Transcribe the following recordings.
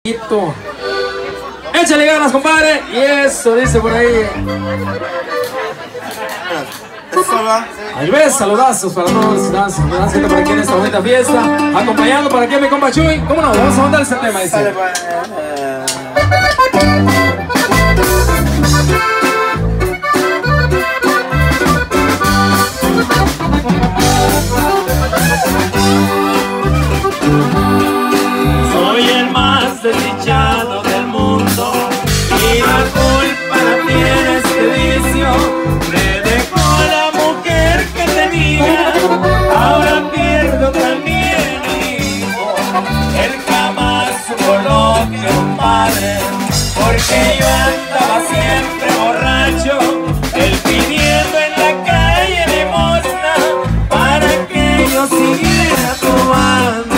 Échale ganas, compadre. Y eso dice por ahí. Ahí ves, saludazos para todos. Gracias por aquí en esta bonita fiesta. Acompañando para aquí a mi compa Chuy. ¿Cómo no? Vamos a mandar ese tema. Dice. Soy el más desdichado del mundo y la culpa la tiene este vicio. Me dejó la mujer que tenía, ahora pierdo también hijo. Él jamás supo lo que un padre, porque yo andaba siempre borracho, él pidiendo en la calle limosna para que yo siguiera tomando.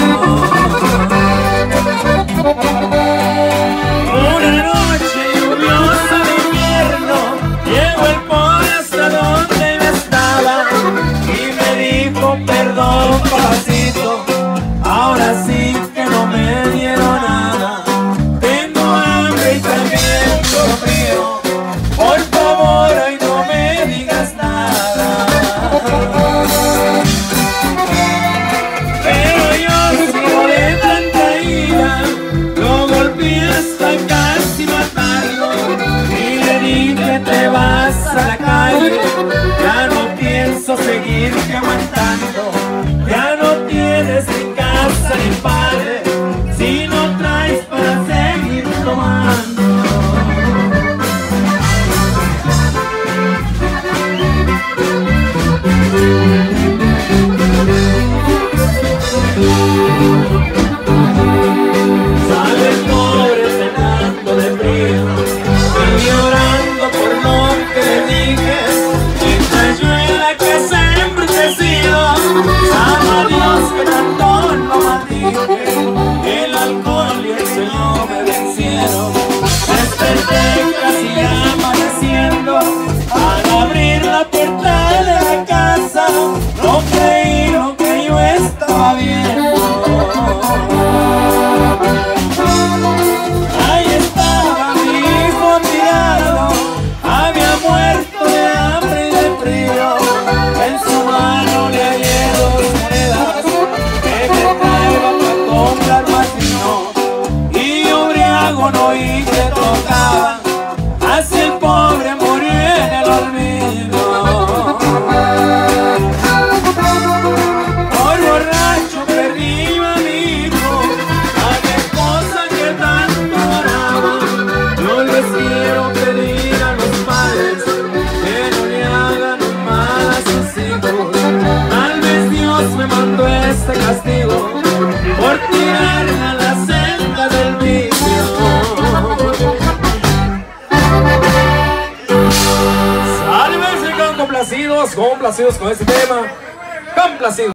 Una noche lluviosa de invierno, llegó el pobre hasta donde yo estaba y me dijo: perdón, papacito, ahora sí que no me dieron nada. Tengo hambre y también tengo frío, por favor hoy no me digas nada. Pero yo sigo de tanta ira, lo golpeé hasta casi matarlo y le dije: te vas a la calle, ya no pienso seguirte aguantando. Ya no tienes ni casa ni padre, si no traes para seguir tomando. Sale el pobre cenando de frío y llorando por lo que le dije, mientras yo en la casa embrutecido, sabe Dios que tanto lo maldije. El alcohol y el sueño me vencieron, desperté casi amaneciendo. Al abrir la puerta de la casa, no creí lo que yo estaba viendo. Ahí estaba mi hijo tirado, había muerto de hambre y de frío. En su mano le hallé 2 monedas que me traía para comprar más vino. Y yo briago no oí que tocaba, así el pobre murió en el olvido. Por borracho perdí a mi hijo, a mi esposa que tanto amaba. Yo les quiero pedir a los padres que no le hagan un mal a sus hijos. Tal vez Dios me mandó este castigo por tirarme a la senda del vicio. Sálvense, complacidos con este tema. Complacidos.